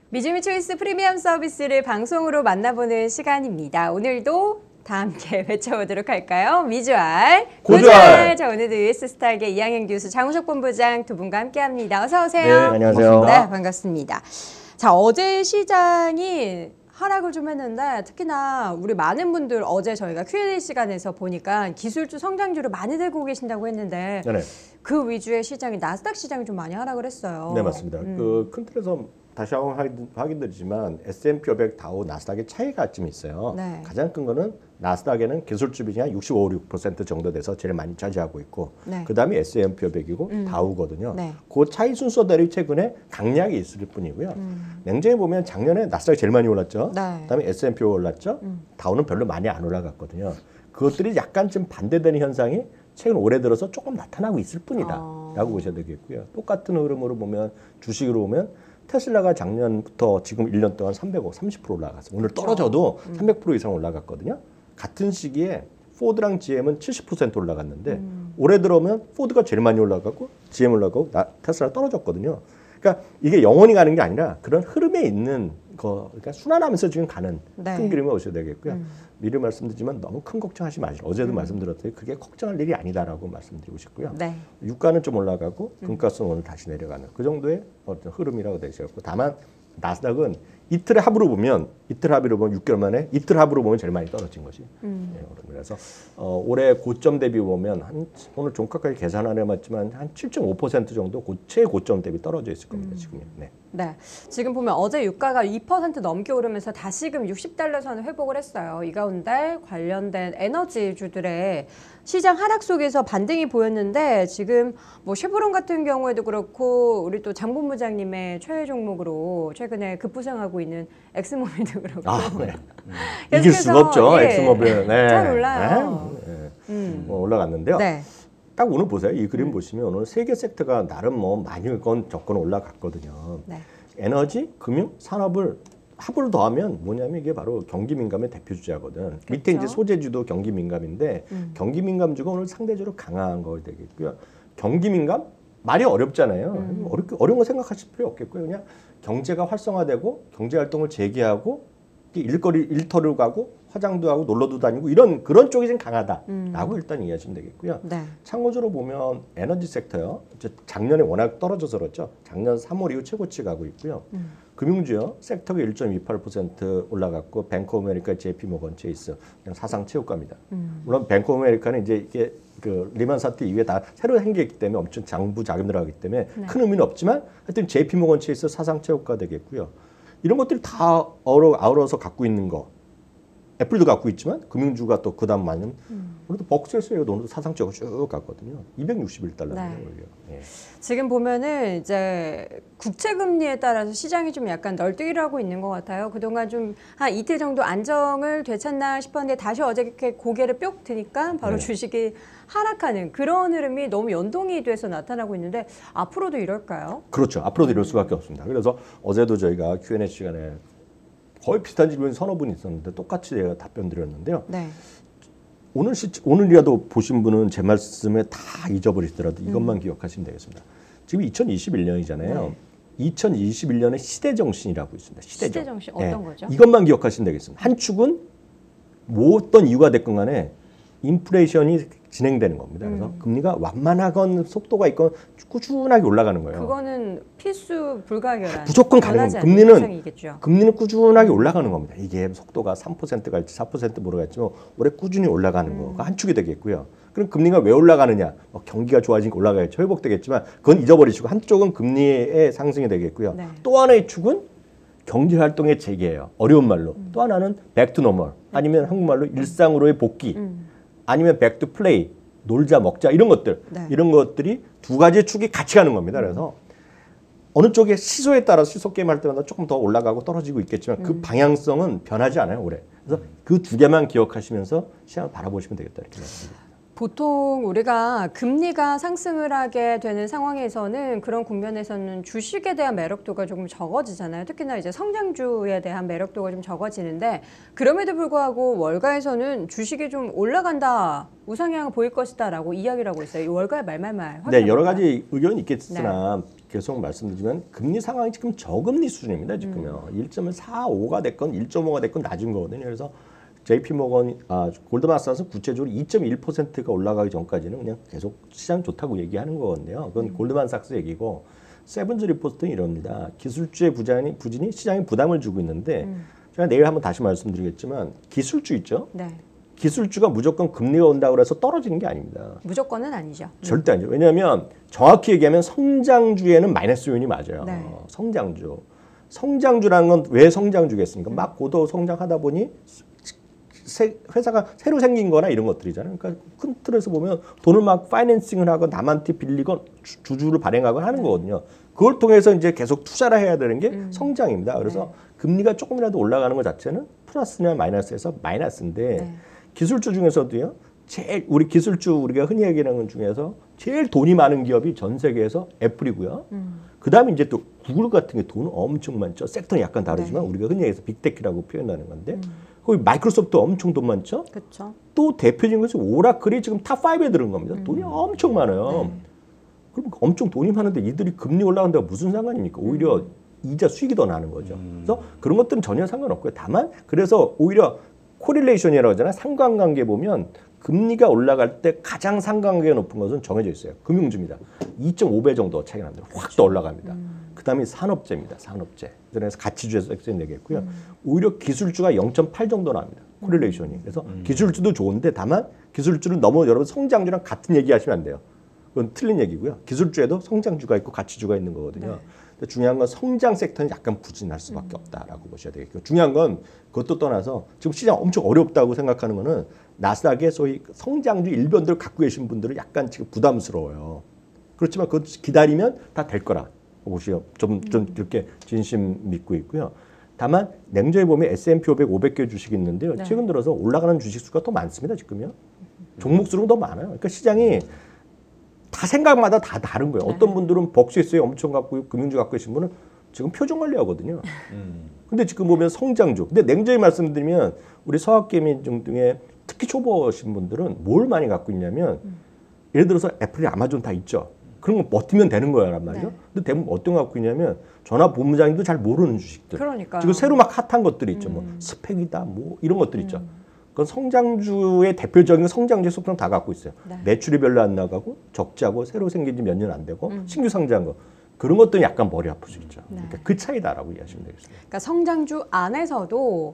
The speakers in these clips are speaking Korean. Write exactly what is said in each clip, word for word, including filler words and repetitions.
미주미 초이스 프리미엄 서비스를 방송으로 만나보는 시간입니다. 오늘도 다 함께 외쳐보도록 할까요? 미주알, 고주알. 자, 오늘도 유에스스탁의 이항현 교수, 장우석 본부장 두 분과 함께합니다. 어서 오세요. 네, 안녕하세요. 네, 반갑습니다. 자, 어제 시장이 하락을 좀 했는데 특히나 우리 많은 분들 어제 저희가 큐 앤 에이 시간에서 보니까 기술주 성장주를 많이 들고 계신다고 했는데 네네. 그 위주의 시장이 나스닥 시장이 좀 많이 하락을 했어요. 네, 맞습니다. 음. 그 큰 틀에서 다시 한번 확인드리지만 에스 앤 피 오백, 다우, 나스닥의 차이가 좀 있어요. 네. 가장 큰 거는 나스닥에는 기술주 비중이 한 육십오, 육 퍼센트 정도 돼서 제일 많이 차지하고 있고 네. 그 다음에 에스 앤 피 오백이고 음. 다우거든요. 네. 그 차이 순서대로 최근에 강약이 있을 뿐이고요. 음. 냉정히 보면 작년에 나스닥이 제일 많이 올랐죠. 네. 그 다음에 에스 앤 피 올랐죠. 음. 다우는 별로 많이 안 올라갔거든요. 그것들이 약간 좀 반대되는 현상이 최근 올해 들어서 조금 나타나고 있을 뿐이다 어. 라고 보셔야 되겠고요. 똑같은 흐름으로 보면 주식으로 보면 테슬라가 작년부터 지금 일 년 동안 삼백억, 삼십 퍼센트 올라갔어요. 오늘 그렇죠. 떨어져도 음. 삼백 퍼센트 이상 올라갔거든요. 같은 시기에 포드랑 지 엠은 칠십 퍼센트 올라갔는데 음. 올해 들어오면 포드가 제일 많이 올라가고 지 엠 올라가고 나, 테슬라 떨어졌거든요. 그러니까 이게 영원히 가는 게 아니라 그런 흐름에 있는 거, 그러니까 순환하면서 지금 가는 네. 큰 그림을 보셔야 되겠고요. 음. 미리 말씀드리지만 너무 큰 걱정하지 마시고 어제도 음. 말씀드렸더니 그게 걱정할 일이 아니다라고 말씀드리고 싶고요. 네. 유가는 좀 올라가고 음. 금가스는 오늘 다시 내려가는 그 정도의 어떤 흐름이라고 되셨고 다만 나스닥은 이틀의 합으로 보면 이틀 합으로 보면 육 개월 만에 이틀 합으로 보면 제일 많이 떨어진 것이. 음. 네, 그래서 어, 올해 고점 대비 보면 한 오늘 종가까지 계산 안 해봤지만 한 칠 점 오 퍼센트 정도 고, 최고점 대비 떨어져 있을 겁니다. 음. 지금. 네. 네, 지금 보면 어제 유가가 이 퍼센트 넘게 오르면서 다시금 육십 달러 선을 회복을 했어요. 이 가운데 관련된 에너지주들의 시장 하락 속에서 반등이 보였는데 지금 뭐 쉐보론 같은 경우에도 그렇고 우리 또 장 본부장님의 최애 종목으로 최근에 급부상하고 있는 엑스모빌도 그렇고 아, 네. 음. 이길 수가 없죠. 예, 엑스모빌. 네. 잘 올라요. 네. 네. 음. 어, 올라갔는데요. 네. 딱 오늘 보세요. 이 그림 음. 보시면 오늘 세계 섹터가 나름 뭐 많이 건 접근 올라갔거든요. 네. 에너지, 금융, 산업을 합을 더하면 뭐냐면 이게 바로 경기 민감의 대표 주자거든. 그렇죠. 밑에 이제 소재주도 경기 민감인데 음. 경기 민감주가 오늘 상대적으로 강한 거 되겠고요. 경기 민감 말이 어렵잖아요. 음. 어렵게 어려운 거 생각하실 필요 없겠고요. 그냥 경제가 활성화되고 경제 활동을 재개하고 일거리 일터를 가고 화장도 하고 놀러도 다니고 이런 그런 쪽이 좀 강하다라고 음. 일단 이해하시면 되겠고요. 네. 참고적으로 보면 에너지 섹터요. 이제 작년에 워낙 떨어져서 그렇죠. 작년 삼월 이후 최고치 가고 있고요. 음. 금융주요. 섹터가 일 점 이팔 퍼센트 올라갔고 뱅크 오브 아메리카, 제이피모건 체이스 그냥 사상 최고가입니다. 음. 물론 뱅크 오브 아메리카는 이제 이게 그 리만 사태 이후에 다 새로 생겼기 때문에 엄청 장부 자금 들어가기 때문에 네. 큰 의미는 없지만 하여튼 제이피모건 체이스 사상 최고가 되겠고요. 이런 것들이 다 어우러, 아우러서 갖고 있는 거. 애플도 갖고 있지만 금융주가 또 그다음 많은 음. 오늘도 벅스에서요. 오늘도 사상적으로 쭉 갔거든요. 이백육십일 달러입니다. 네. 예. 지금 보면은 이제 국채 금리에 따라서 시장이 좀 약간 널뛰기를 하고 있는 것 같아요. 그동안 좀 한 이틀 정도 안정을 되찾나 싶었는데 다시 어제 이렇게 고개를 뿅 드니까 바로 네. 주식이 하락하는 그런 흐름이 너무 연동이 돼서 나타나고 있는데 앞으로도 이럴까요? 그렇죠. 앞으로도 이럴 수밖에 없습니다. 그래서 어제도 저희가 큐 앤 에이 시간에 거의 비슷한 질문이 서너 분이 있었는데 똑같이 제가 답변 드렸는데요. 네. 오늘 시, 오늘이라도 보신 분은 제 말씀에 다 잊어버리시더라도 이것만 음. 기억하시면 되겠습니다. 지금 이천이십일 년이잖아요. 네. 이천이십일 년에 시대정신이라고 있습니다. 시대정. 시대정신 어떤 네. 거죠? 이것만 기억하시면 되겠습니다. 한 축은 뭐 어떤 이유가 됐건 간에 인플레이션이 진행되는 겁니다. 그래서 음. 금리가 완만하건 속도가 있건 꾸준하게 올라가는 거예요. 그거는 필수 불가결한 무조건 가는 변하지 겁니다. 않는 금리는 현상이겠죠. 금리는 꾸준하게 올라가는 겁니다. 이게 속도가 삼 퍼센트 갈지 사 퍼센트 모르겠지만 올해 꾸준히 올라가는 음. 거가 한 축이 되겠고요. 그럼 금리가 왜 올라가느냐? 뭐 경기가 좋아지니까 올라가겠죠. 회복되겠지만 그건 잊어버리시고 한쪽은 금리의 상승이 되겠고요. 네. 또 하나의 축은 경제 활동의 재개예요. 어려운 말로. 음. 또 하나는 back to normal 아니면 한국말로 일상으로의 복귀 음. 아니면 back to play 놀자 먹자 이런 것들 네. 이런 것들이 두 가지 축이 같이 가는 겁니다. 그래서 어느 쪽에 시소에 따라서 시소 게임 할 때마다 조금 더 올라가고 떨어지고 있겠지만 그 음. 방향성은 변하지 않아요 올해. 그래서 그 두 개만 기억하시면서 시장을 바라보시면 되겠다 이렇게 말씀드립니다. 보통 우리가 금리가 상승을 하게 되는 상황에서는 그런 국면에서는 주식에 대한 매력도가 조금 적어지잖아요. 특히나 이제 성장주에 대한 매력도가 좀 적어지는데 그럼에도 불구하고 월가에서는 주식이 좀 올라간다, 우상향을 보일 것이다라고 이야기를 하고 있어요. 이 월가의 말말말. 네, 여러 가지 의견이 있겠으나 네. 계속 말씀드리지만 금리 상황이 지금 저금리 수준입니다. 지금요. 음. 일 점 사오가 됐건 일 점 오가 됐건 낮은 거거든요. 그래서 제이피모건, 아, 골드만삭스 구체적으로 이 점 일 퍼센트가 올라가기 전까지는 그냥 계속 시장 좋다고 얘기하는 거거든요. 그건 음. 골드만삭스 얘기고 세븐즈 리포트는 이럽니다. 기술주의 부진이, 부진이 시장에 부담을 주고 있는데 음. 제가 내일 한번 다시 말씀드리겠지만 기술주 있죠. 네. 기술주가 무조건 금리가 온다고 해서 떨어지는 게 아닙니다. 무조건은 아니죠. 절대 아니죠. 왜냐하면 정확히 얘기하면 성장주에는 마이너스 요인이 맞아요. 네. 어, 성장주. 성장주라는 건 왜 성장주겠습니까? 막 고도 성장하다 보니 새, 회사가 새로 생긴 거나 이런 것들이잖아요. 그러니까 큰 틀에서 보면 돈을 막 파이낸싱을 하고 남한테 빌리건 주, 주주를 발행하건 하는 거거든요. 그걸 통해서 이제 계속 투자를 해야 되는 게 음. 성장입니다. 그래서 네. 금리가 조금이라도 올라가는 것 자체는 플러스냐 마이너스에서 마이너스인데 네. 기술주 중에서도요. 제일 우리 기술주 우리가 흔히 얘기하는 것 중에서 제일 돈이 많은 기업이 전 세계에서 애플이고요. 음. 그다음에 이제 또 구글 같은 게 돈 엄청 많죠. 섹터는 약간 다르지만 네. 우리가 흔히 얘기해서 빅테크라고 표현하는 건데 음. 거기 마이크로소프트 엄청 돈 많죠. 그렇죠. 또 대표적인 것이 오라클이 지금 탑 파이브에 들은 겁니다. 음. 돈이 엄청 많아요. 네. 그럼 엄청 돈이 많은데 이들이 금리 올라간다고 무슨 상관입니까? 오히려 음. 이자 수익이 더 나는 거죠. 음. 그래서 그런 것들은 전혀 상관없고요. 다만 그래서 오히려 코릴레이션이라고 하잖아요. 상관관계 보면 금리가 올라갈 때 가장 상관관계가 높은 것은 정해져 있어요. 금융주입니다. 이 점 오 배 정도 차이가 납니다. 확 더 올라갑니다. 음. 그 다음에 산업재입니다. 산업재. 그래서 가치주에서 액션 내겠고요. 음. 오히려 기술주가 영 점 팔 정도 나옵니다. 코릴레이션이. 그래서 음. 기술주도 좋은데 다만 기술주는 너무 여러분 성장주랑 같은 얘기 하시면 안 돼요. 그건 틀린 얘기고요. 기술주에도 성장주가 있고 가치주가 있는 거거든요. 네. 근데 중요한 건 성장 섹터는 약간 부진할 수밖에 음. 없다라고 보셔야 되겠고 중요한 건 그것도 떠나서 지금 시장 엄청 어렵다고 생각하는 거는 나스닥의 소위 성장주 일변들을 갖고 계신 분들은 약간 지금 부담스러워요. 그렇지만 그것 기다리면 다 될 거라 보시오. 좀, 좀 그렇게 진심 믿고 있고요. 다만 냉정히 보면 에스 앤 피 오백, 오백 개 주식이 있는데요. 네. 최근 들어서 올라가는 주식 수가 더 많습니다. 지금요. 종목 수는 더 많아요. 그러니까 시장이 다 생각마다 다 다른 거예요. 네. 어떤 분들은 벅스에스에 엄청 갖고 금융주 갖고 계신 분은 지금 표정 관리하거든요. 음. 근데 지금 보면 성장주. 근데 냉정히 말씀드리면 우리 서학개미 중에 특히 초보신 분들은 뭘 많이 갖고 있냐면 예를 들어서 애플이 아마존 다 있죠. 그런 거 버티면 되는 거란 말이죠. 네. 근데 대부분 어떤 거 갖고 있냐면 전화 본부장님도 잘 모르는 주식들. 그러니까요. 지금 새로 막 핫한 것들이 있죠. 음. 뭐 스펙이다 뭐 이런 것들 있죠. 그건 성장주의 대표적인 성장주의 속성 다 갖고 있어요. 네. 매출이 별로 안 나가고 적자고 새로 생긴 지 몇 년 안 되고 음. 신규 상장한 거. 그런 것들은 약간 머리 아플 수 있죠. 네. 그러니까 그 차이다라고 이해하시면 되겠습니다. 그러니까 성장주 안에서도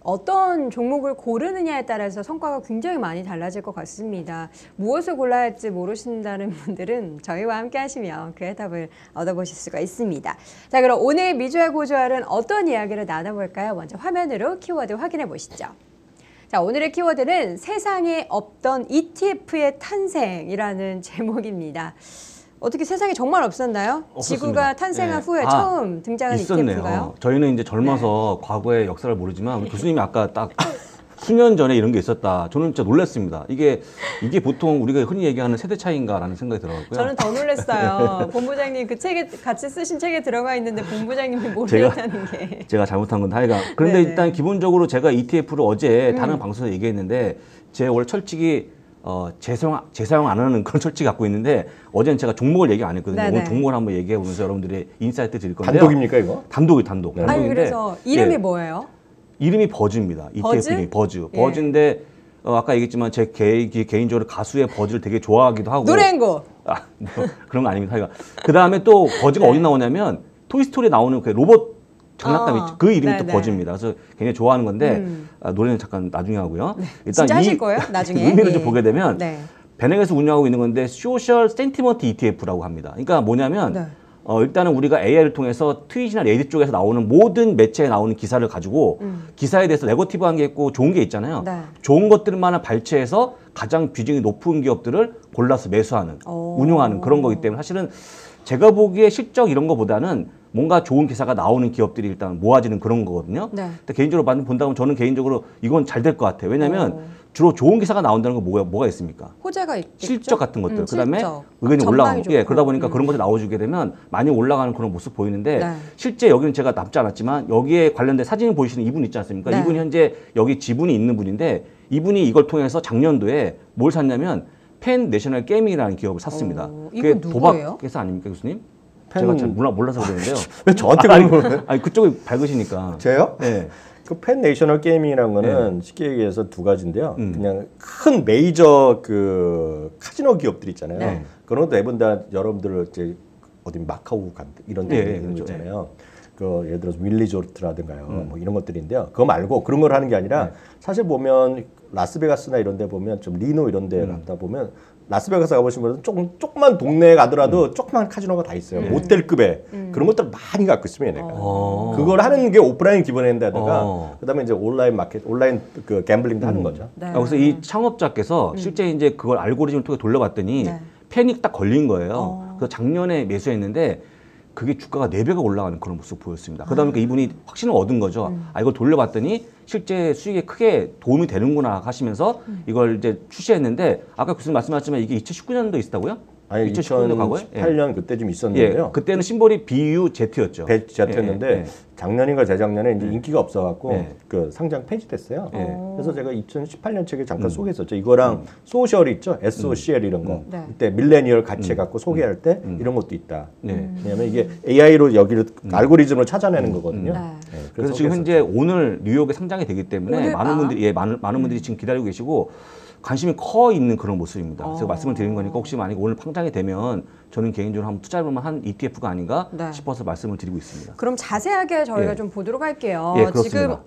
어떤 종목을 고르느냐에 따라서 성과가 굉장히 많이 달라질 것 같습니다. 무엇을 골라야 할지 모르신다는 분들은 저희와 함께 하시면 그 해답을 얻어보실 수가 있습니다. 자, 그럼 오늘 미주알 고주알은 어떤 이야기를 나눠볼까요? 먼저 화면으로 키워드 확인해 보시죠. 자, 오늘의 키워드는 세상에 없던 이티에프의 탄생이라는 제목입니다. 어떻게 세상에 정말 없었나요? 없었습니다. 지구가 탄생한 네. 후에 아, 처음 등장한 있었네요. 이티에프인가요? 저희는 이제 젊어서 과거의 역사를 모르지만 우리 교수님이 아까 딱 수년 전에 이런 게 있었다. 저는 진짜 놀랐습니다. 이게 이게 보통 우리가 흔히 얘기하는 세대 차이인가라는 생각이 들어갔고요. 저는 더 놀랐어요. 본부장님 그 책에 같이 쓰신 책에 들어가 있는데 본부장님이 모르겠다는 게. 제가 잘못한 건 하여간. 그런데 네네. 일단 기본적으로 제가 이티에프를 어제 음. 다른 방송에서 얘기했는데 제 원래 철칙이 어, 재사용, 재사용 안 하는 그런 철칙 갖고 있는데 어제는 제가 종목을 얘기 안 했거든요. 네네. 오늘 종목을 한번 얘기해 보면서 여러분들이 인사이트 드릴 건데요. 단독입니까 이거? 단독이 단독. 네. 아니 단독인데 그래서 이름이 예, 뭐예요? 이름이 버즈입니다. 버즈? 이티에프 이름이 버즈. 예. 버즈인데 어, 아까 얘기했지만 제 개, 개인적으로 가수의 버즈를 되게 좋아하기도 하고 노래 한 곡. 아, 뭐 그런 거 아닙니다. 하여간 그 다음에 또 버즈가 네. 어디 나오냐면 토이스토리에 나오는 그 로봇 장난감 어, 있죠. 그 이름이 또 네네. 버즈입니다. 그래서 굉장히 좋아하는 건데 음. 아, 노래는 잠깐 나중에 하고요. 진짜 하실 거예요? 나중에? 의미를 예. 좀 보게 되면 네. 베넥에서 운영하고 있는 건데 소셜 센티먼트 이티에프라고 합니다. 그러니까 뭐냐면 네. 어, 일단은 우리가 에이아이를 통해서 트윗이나 레딧 쪽에서 나오는 모든 매체에 나오는 기사를 가지고 음. 기사에 대해서 네거티브한 게 있고 좋은 게 있잖아요. 네. 좋은 것들만을 발췌해서 가장 비중이 높은 기업들을 골라서 매수하는, 오. 운용하는 그런 거기 때문에 사실은 제가 보기에 실적 이런 거보다는 뭔가 좋은 기사가 나오는 기업들이 일단 모아지는 그런 거거든요. 네. 근데 개인적으로 본다면 저는 개인적으로 이건 잘 될 것 같아요. 왜냐하면 오. 주로 좋은 기사가 나온다는 건 뭐가, 뭐가 있습니까? 호재가 있겠죠? 실적 같은 것들, 음, 그다음에 실적. 의견이 전망이 올라가고, 예, 좋고. 그러다 보니까 음. 그런 것들이 나와주게 되면 많이 올라가는 그런 모습 보이는데 네. 실제 여기는 제가 남지 않았지만 여기에 관련된 사진을 보이시는 이분 있지 않습니까? 네. 이분이 현재 여기 지분이 있는 분인데 이분이 이걸 통해서 작년도에 뭘 샀냐면 펜 내셔널 게이밍이라는 기업을 샀습니다. 오, 그게 이건 누구예요? 도박 회사 아닙니까, 교수님? 제가 잘 몰라, 몰라서 그러는데요. 왜 저한테 아니, 그러는 거예요? 아니 그쪽이 밝으시니까. 저요? 네. 그 펜 내셔널 게이밍이라는 거는 쉽게 얘기해서 두 가지인데요. 음. 그냥 큰 메이저 그 카지노 기업들 있잖아요. 네. 그런 것도 대부분 다 여러분들 이제 어디 마카오 간 이런 데 네, 있는 거 그렇죠. 있잖아요. 그 예를 들어서 윌리조트라든가요. 음. 뭐 이런 것들인데요. 그거 말고 그런 걸 하는 게 아니라 네. 사실 보면 라스베가스나 이런 데 보면 좀 리노 이런 데 음. 가다 보면 라스베가스 가보신 분은 조금 조그만 동네에 가더라도 조그만 카지노가 다 있어요. 네. 모텔급의 그런 것들 많이 갖고 있으면 얘네가. 어. 그걸 하는 게 오프라인 기본인데다가 어. 그다음에 이제 온라인 마켓, 온라인 그 갬블링도 하는 거죠. 네. 아, 그래서 이 창업자께서 실제 이제 그걸 알고리즘을 통해 돌려봤더니 네. 팬이 딱 걸린 거예요. 어. 그래서 작년에 매수했는데 그게 주가가 네 배가 올라가는 그런 모습을 보였습니다. 그다음에 그 이분이 확신을 얻은 거죠. 아, 이걸 돌려봤더니 실제 수익에 크게 도움이 되는구나 하시면서 이걸 이제 출시했는데 아까 교수님 말씀하셨지만 이게 이천십구 년도 있었다고요? 아니 이천십구 년도 과거에? 이천십팔 년 그때 좀 예, 있었는데요. 그때는 심볼이 비유제트였죠. 배제였는데 예, 예, 예. 작년인가 재작년에 이제 인기가 없어갖고 예. 그 상장 폐지됐어요. 예. 그래서 제가 이천십팔 년 책에 잠깐 소개했었죠. 이거랑 소셜 있죠, 에스오씨엘 이런 거. 네. 그때 밀레니얼 같이 해갖고 소개할 때 이런 것도 있다. 네. 왜냐하면 이게 에이아이로 여기를 알고리즘을 찾아내는 거거든요. 네. 예, 그래서 지금 현재 오늘 뉴욕에 상장이 되기 때문에 오늘 많은 밤? 분들이 예, 많은 많은 분들이 지금 기다리고 계시고 관심이 커 있는 그런 모습입니다. 어. 제가 말씀을 드리는 거니까 혹시 만약에 오늘 상장이 되면 저는 개인적으로 한번 투자해볼 만한 이티에프가 아닌가 네. 싶어서 말씀을 드리고 있습니다. 그럼 자세하게 저희가 예. 좀 보도록 할게요. 예, 그렇습니다. 지금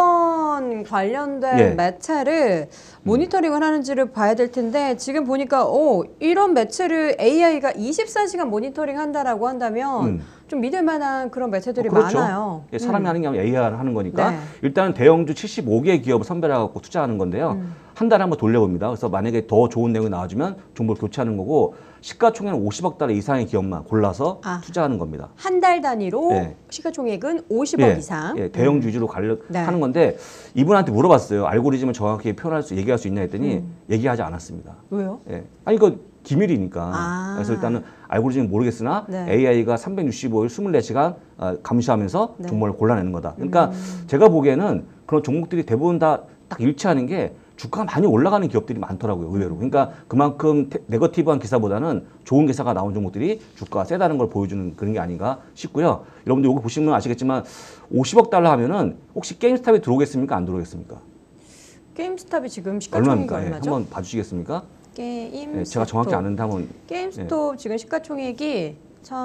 어떤 관련된 예. 매체를 모니터링을 하는지를 봐야 될 텐데 지금 보니까 오, 이런 매체를 에이아이가 이십사 시간 모니터링 한다라고 한다면 음. 좀 믿을 만한 그런 매체들이 어, 그렇죠. 많아요. 예, 사람이 하는 게 아니라 에이아이가 하는 거니까 네. 일단은 대형주 칠십오 개 기업을 선별해갖고 투자하는 건데요. 음. 한 달에 한번 돌려봅니다. 그래서 만약에 더 좋은 내용이 나와주면 정보를 교체하는 거고 시가총액은 오십억 달러 이상의 기업만 골라서 아. 투자하는 겁니다. 한 달 단위로 예. 시가총액은 오십억 예, 이상. 예, 대형주 위주로 관련 네. 하는 건데 이분한테 물어봤어요. 알고리즘을 정확히 표현할 수, 얘기할 수 있냐 했더니 음. 얘기하지 않았습니다. 왜요? 예. 아니 이거 기밀이니까. 아. 그래서 일단은 알고리즘은 모르겠으나 네. 에이아이가 삼백육십오 일 이십사 시간 어, 감시하면서 네. 정보를 골라내는 거다. 그러니까 음. 제가 보기에는 그런 종목들이 대부분 다 딱 일치하는 게 주가가 많이 올라가는 기업들이 많더라고요, 의외로. 그러니까 그만큼 테, 네거티브한 기사보다는 좋은 기사가 나온 종목들이 주가가 세다는 걸 보여주는 그런 게 아닌가 싶고요. 여러분들 여기 보시면 아시겠지만 오십억 달러 하면은 혹시 게임스탑에 들어오겠습니까? 안 들어오겠습니까? 게임스탑이 지금 시가총액이 얼마입니까? 예, 얼마죠? 한번 봐주시겠습니까? 게임 예, 제가 정확히 아는데 한번 게임스톱 지금 시가총액이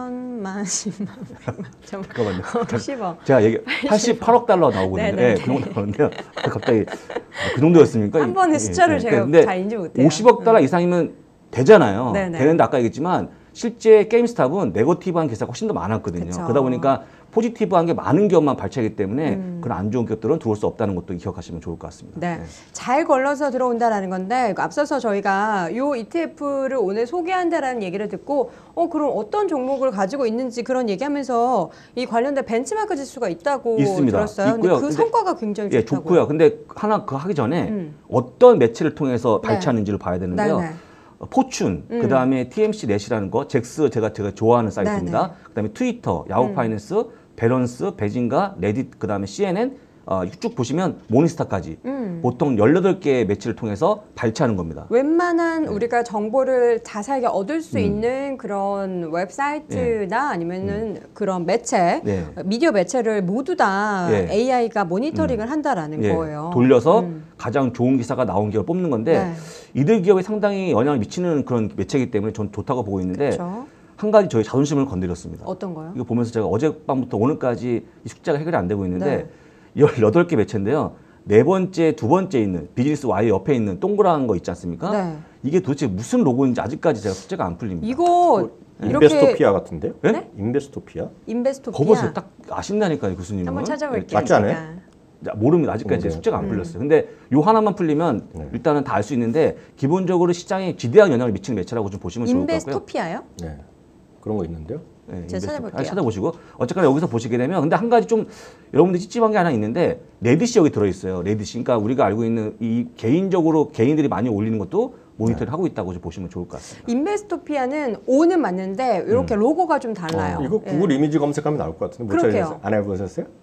천만, 십만, 백만, 잠깐만요. 십억. 제가 얘기 팔십팔억 달러 나오거든요. 네네. 예, 그 정도 나오는데요. 갑자기 아, 그 정도였습니까? 한 번에 예, 숫자를 예. 제가 근데 잘 인지 못해요. 오십억 달러 이상이면 되잖아요. 네네. 되는데 아까 얘기했지만 실제 게임스탑은 네거티브한 기사가 훨씬 더 많았거든요. 그쵸. 그러다 보니까 포지티브한 게 많은 기업만 발췌하기 때문에 음. 그런 안 좋은 기업들은 들어올 수 없다는 것도 기억하시면 좋을 것 같습니다. 네, 잘 걸러서 들어온다라는 건데 앞서서 저희가 요 이티에프를 오늘 소개한다라는 얘기를 듣고 어 그럼 어떤 종목을 가지고 있는지 그런 얘기하면서 이 관련된 벤치마크 지수가 있다고 있습니다. 들었어요. 근데 있고요. 그 근데- 성과가 굉장히 예, 좋다고요. 좋고요. 근데 하나 그 하기 전에 음. 어떤 매체를 통해서 네. 발췌하는지를 봐야 되는데요. 네네. 어, 포춘, 음. 그 다음에 티엠씨 넷이라는 거, 잭스 제가 제가 좋아하는 사이트입니다. 네네. 그 다음에 트위터, 야후 음. 파이낸스, 밸런스, 베진가, 레딧, 그 다음에 씨엔엔 어, 쭉 보시면 모니스타까지 음. 보통 열여덟 개의 매체를 통해서 발췌하는 겁니다. 웬만한 네. 우리가 정보를 자세하게 얻을 수 음. 있는 그런 웹사이트나 아니면은 그런 매체, 네. 미디어 매체를 모두 다 예. 에이아이가 모니터링을 한다라는 예, 거예요. 돌려서 음. 가장 좋은 기사가 나온 기업을 뽑는 건데 네. 이들 기업에 상당히 영향을 미치는 그런 매체이기 때문에 전 좋다고 보고 있는데 그렇죠. 한 가지 저희 자존심을 건드렸습니다. 어떤 거요? 이거 보면서 제가 어젯밤부터 오늘까지 이 숙제가 해결이 안 되고 있는데 네. 열여덟 개 매체인데요. 네 번째, 두 번째 있는 비즈니스 와이 옆에 있는 동그란 거 있지 않습니까? 네. 이게 도대체 무슨 로고인지 아직까지 제가 숙제가 안 풀립니다. 이거 이렇게 인베스토피아 같은데요? 예? 네? 인베스토피아? 인베스토피아 거 보세요. 딱 아신다니까요, 교수님은. 한번 찾아볼게요. 맞지 않아요? 제가. 자, 모릅니다. 아직까지 제 모르겠어요. 숙제가 안 음. 풀렸어요. 근데 요 하나만 풀리면 네. 일단은 다 알 수 있는데 기본적으로 시장에 지대한 영향을 미치는 매체라고 좀 보시면 좋을 것 같고요. 인베스토피아요? 네. 그런 거 있는데요. 네, 제가 인베스트- 찾아볼게요. 아, 찾아보시고 어쨌거나 여기서 보시게 되면 근데 한 가지 좀 여러분들이 찝찝한 게 하나 있는데 레딧이 여기 들어있어요. 레딧이 그러니까 우리가 알고 있는 이 개인적으로 개인들이 많이 올리는 것도 모니터를 하고 있다고 좀 보시면 좋을 것 같습니다. 인베스토피아는 O는 맞는데 이렇게 로고가 좀 달라요. 이거 예. 구글 이미지 검색하면 나올 것 같은데 못 그렇게요. 찾으셨어요? 안 해보셨어요?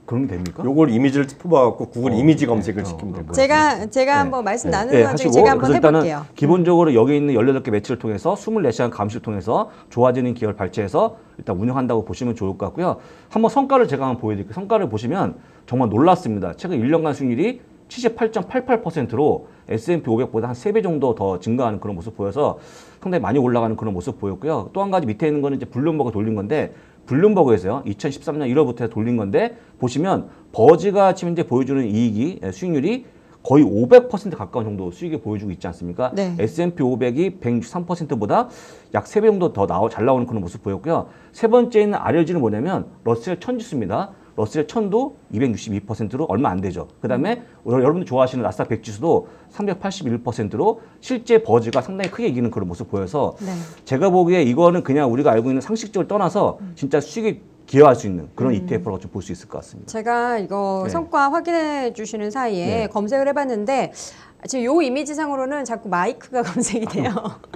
그런 게 됩니까? 요걸 이미지를 뽑아갖고 구글 어, 이미지 네. 검색을 어, 시키면 될 어, 거예요. 제가 제가 네. 한번 말씀 네. 나누는 네, 와중에 하시고, 제가 한번 그래서 일단은 해볼게요. 기본적으로 여기 있는 열여덟 개 매치를 통해서 이십사 시간 감시를 통해서 좋아지는 기업을 발췌해서 일단 운영한다고 보시면 좋을 것 같고요. 한번 성과를 제가 한번 보여드릴게요. 성과를 보시면 정말 놀랐습니다. 최근 일 년간 수익률이 칠십팔 점 팔팔 퍼센트로 에스 앤 피 오백보다 한 세 배 정도 더 증가하는 그런 모습 보여서 상당히 많이 올라가는 그런 모습 보였고요. 또 한 가지 밑에 있는 거는 이제 블룸버그 돌린 건데 블룸버그에서요. 이천십삼 년 일월부터 돌린 건데 보시면 버즈가 지금 이제 보여주는 이익이 수익률이 거의 오백 퍼센트 가까운 정도 수익을 보여주고 있지 않습니까? 네. 에스 앤 피 오백이 백육십삼 퍼센트보다 약 세 배 정도 더 나오, 잘 나오는 그런 모습 보였고요. 세 번째는 알엘지는 뭐냐면 러셀 천 지수입니다. 러셀 천도 이백육십이 퍼센트로 얼마 안 되죠. 그 다음에 여러분들 좋아하시는 나스닥 백 지수도 삼백팔십일 퍼센트로 실제 버즈가 상당히 크게 이기는 그런 모습 보여서 네. 제가 보기에 이거는 그냥 우리가 알고 있는 상식적을 떠나서 진짜 수익이 기여할 수 있는 그런 이티에프라고 좀 볼 수 있을 것 같습니다. 제가 이거 네. 성과 확인해 주시는 사이에 네. 검색을 해봤는데 지금 요 이미지상으로는 자꾸 마이크가 검색이 돼요.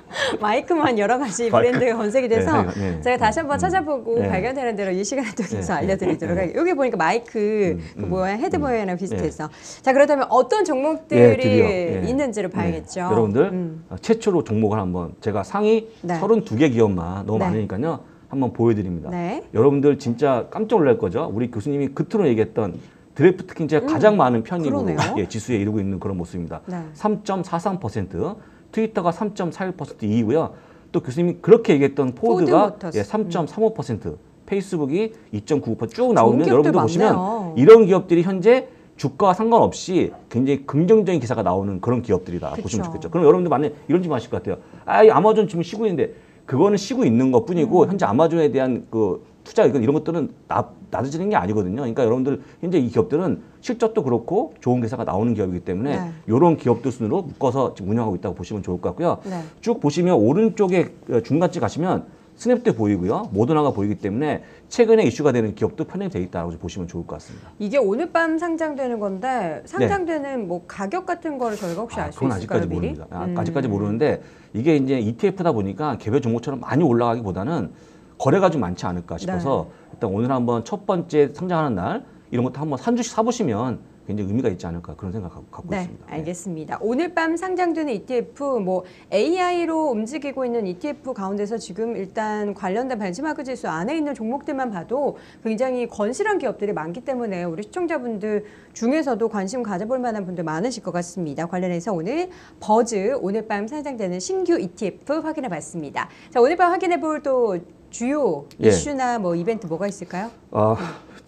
마이크만 여러 가지 마이크. 브랜드가 검색이 돼서 네, 네, 네. 제가 다시 한번 찾아보고 네. 발견되는 대로 이 시간에 또 계속 네, 알려드리도록 네. 할게요. 여기 보니까 마이크 음, 그 음, 뭐야 헤드보이랑 음, 비슷해서 자 그렇다면 어떤 종목들이 예, 드디어, 예. 있는지를 봐야겠죠. 네. 여러분들 음. 어, 최초로 종목을 한번 제가 상위 네. 서른두 개 기업만 너무 네. 많으니까요. 한번 보여드립니다. 네. 여러분들 진짜 깜짝 놀랄 거죠. 우리 교수님이 그토록 얘기했던 드래프트킹 제가 가장 많은 편입으로 음, 그러네요. 예, 지수에 이르고 있는 그런 모습입니다. 네. 삼 점 사삼 퍼센트, 트위터가 삼 점 사일 퍼센트 이이고요. 또 교수님이 그렇게 얘기했던 포드가 포드모터스. 예, 삼 점 삼오 퍼센트, 페이스북이 이 점 구오 퍼센트 쭉 나오면 기업들 여러분들 많네요. 보시면 이런 기업들이 현재 주가와 상관없이 굉장히 긍정적인 기사가 나오는 그런 기업들이다 그쵸. 보시면 좋겠죠. 그럼 여러분들 만약 이런 질문 하실 것 같아요. 아, 이 아마존 지금 쉬고 있는데 그거는 쉬고 있는 것 뿐이고 음. 현재 아마존에 대한 그 투자 이건 이런 것들은 나, 낮아지는 게 아니거든요. 그러니까 여러분들 현재 이 기업들은 실적도 그렇고 좋은 기사가 나오는 기업이기 때문에 네. 이런 기업들 순으로 묶어서 지금 운영하고 있다고 보시면 좋을 것 같고요. 네. 쭉 보시면 오른쪽에 중간쯤 가시면 스냅도 보이고요. 모더나가 보이기 때문에 최근에 이슈가 되는 기업도 편입이 되어 있다고 보시면 좋을 것 같습니다. 이게 오늘 밤 상장되는 건데 상장되는 뭐 가격 같은 거를 저희가 혹시 알 수 네. 아, 그건 있을까요, 아직까지 미리? 모릅니다. 아, 음. 아직까지 모르는데 이게 이제 이티에프다 보니까 개별 종목처럼 많이 올라가기보다는 거래가 좀 많지 않을까 싶어서 네. 일단 오늘 한번 첫 번째 상장하는 날 이런 것도 한번 한 주씩 사보시면 굉장히 의미가 있지 않을까 그런 생각 갖고, 갖고 네, 있습니다. 알겠습니다. 오늘 밤 상장되는 이티에프, 뭐 에이아이로 움직이고 있는 이티에프 가운데서 지금 일단 관련된 벤치마크 지수 안에 있는 종목들만 봐도 굉장히 건실한 기업들이 많기 때문에 우리 시청자분들 중에서도 관심 가져볼 만한 분들 많으실 것 같습니다. 관련해서 오늘 버즈 오늘 밤 상장되는 신규 이티에프 확인해봤습니다. 자, 오늘 밤 확인해볼 또 주요 예. 이슈나 뭐 이벤트 뭐가 있을까요? 아,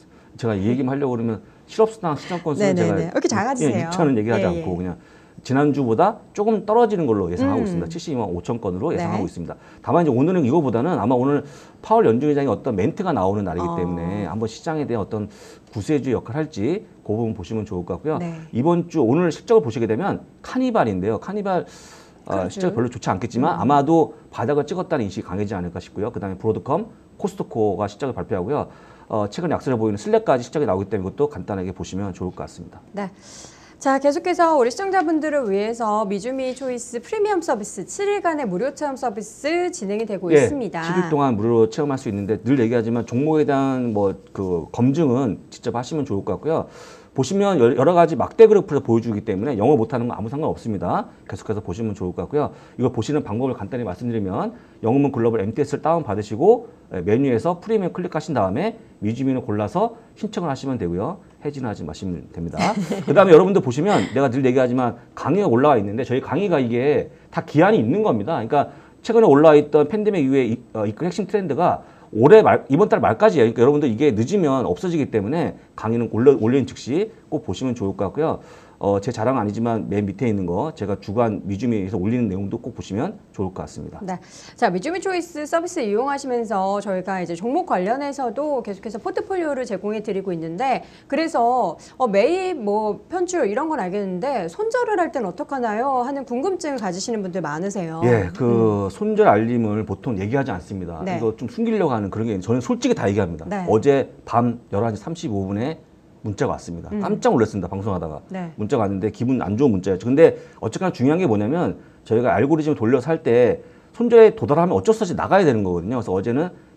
제가 이 얘기만 하려고 그러면 실업수당 시장 건수는 네네네. 제가 왜 이렇게 작아지세요? 육천 원 얘기하지 예, 않고 예. 그냥 지난주보다 조금 떨어지는 걸로 예상하고 음. 있습니다. 칠십이만 오천 건으로 예상하고 네. 있습니다. 다만 이제 오늘은 이거보다는 아마 오늘 파월 연준의장이 어떤 멘트가 나오는 날이기 어. 때문에 한번 시장에 대한 어떤 구세주 역할을 할지 그 부분 보시면 좋을 것 같고요. 네. 이번 주 오늘 실적을 보시게 되면 카니발인데요. 카니발 어, 그렇죠. 실적 별로 좋지 않겠지만 음. 아마도 바닥을 찍었다는 인식이 강해지지 않을까 싶고요. 그다음에 브로드컴, 코스트코가 실적을 발표하고요. 어, 최근 약세를 보이는 슬랙까지 실적이 나오기 때문에 이것도 간단하게 보시면 좋을 것 같습니다. 네. 자, 계속해서 우리 시청자분들을 위해서 미주미 초이스 프리미엄 서비스 칠 일간의 무료 체험 서비스 진행이 되고 있습니다. 칠 일 동안 무료로 체험할 수 있는데 늘 얘기하지만 종목에 대한 뭐 그 검증은 직접 하시면 좋을 것 같고요. 보시면 여러 가지 막대 그래프를 보여주기 때문에 영어 못하는 건 아무 상관없습니다. 계속해서 보시면 좋을 것 같고요. 이거 보시는 방법을 간단히 말씀드리면 영어문 글로벌 엠티에스를 다운받으시고 메뉴에서 프리미엄 클릭하신 다음에 미주민을 골라서 신청을 하시면 되고요. 해지하지 마시면 됩니다. 그 다음에 여러분들 보시면 내가 늘 얘기하지만 강의가 올라와 있는데 저희 강의가 이게 다 기한이 있는 겁니다. 그러니까 최근에 올라와 있던 팬데믹 이후에 이, 어, 이끌 핵심 트렌드가 올해 말, 이번 달 말까지예요. 그러니까 여러분들 이게 늦으면 없어지기 때문에 강의는 올려, 올린 즉시 꼭 보시면 좋을 것 같고요. 어, 제 자랑은 아니지만 맨 밑에 있는 거 제가 주간 미주미에서 올리는 내용도 꼭 보시면 좋을 것 같습니다. 네. 자, 미주미 초이스 서비스 이용하시면서 저희가 이제 종목 관련해서도 계속해서 포트폴리오를 제공해 드리고 있는데 그래서 어, 매입 뭐 편출 이런 건 알겠는데 손절을 할 때는 어떡하나요? 하는 궁금증을 가지시는 분들 많으세요. 예, 그 손절 알림을 보통 얘기하지 않습니다. 네. 이거 좀 숨기려고 하는 그런 게 있는데 저는 솔직히 다 얘기합니다. 네. 어제 밤 열한 시 삼십오 분에 문자가 왔습니다. 음. 깜짝 놀랐습니다. 방송하다가. 네. 문자가 왔는데 기분 안 좋은 문자였죠. 근데 어쨌거나 중요한 게 뭐냐면 저희가 알고리즘을 돌려서 할 때 손절에 도달하면 어쩔 수 없이 나가야 되는 거거든요. 그래서 어제는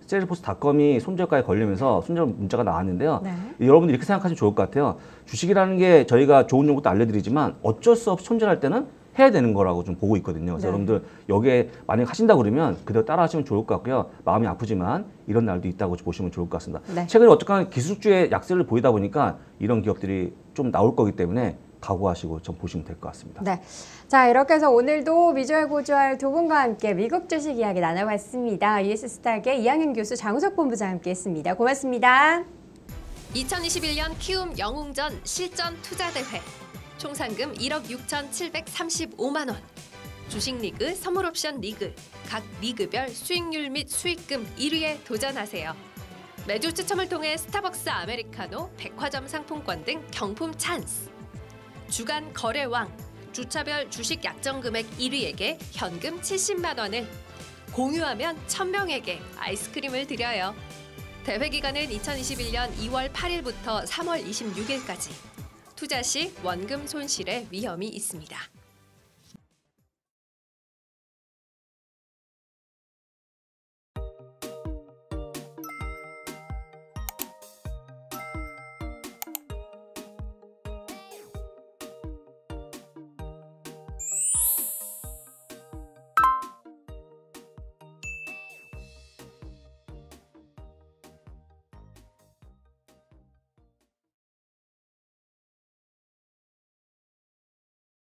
셀프포스닷컴이 손절가에 걸리면서 손절 문자가 나왔는데요. 네. 여러분들 이렇게 생각하시면 좋을 것 같아요. 주식이라는 게 저희가 좋은 정보도 알려드리지만 어쩔 수 없이 손절할 때는 해야 되는 거라고 좀 보고 있거든요. 그래서 네. 여러분들 여기에 만약 하신다 그러면 그대로 따라 하시면 좋을 것 같고요. 마음이 아프지만 이런 날도 있다고 보시면 좋을 것 같습니다. 네. 최근에 어쨌거나 기술주의 약세를 보이다 보니까 이런 기업들이 좀 나올 거기 때문에 각오하시고 좀 보시면 될 것 같습니다. 네. 자, 이렇게 해서 오늘도 미주알 고주알 두 분과 함께 미국 주식 이야기 나눠봤습니다. 이에스스탁의 이항현 교수, 장우석 본부장 함께 했습니다. 고맙습니다. 이천이십일 년 키움 영웅전 실전 투자대회. 총 상금 일억 육천칠백삼십오만 원. 주식리그, 선물옵션 리그, 각 리그별 수익률 및 수익금 일 위에 도전하세요. 매주 추첨을 통해 스타벅스 아메리카노, 백화점 상품권 등 경품 찬스. 주간 거래왕, 주차별 주식 약정 금액 일 위에게 현금 칠십만 원을, 공유하면 천 명에게 아이스크림을 드려요. 대회 기간은 이천이십일 년 이월 팔일부터 삼월 이십육일까지. 투자 시 원금 손실의 위험이 있습니다.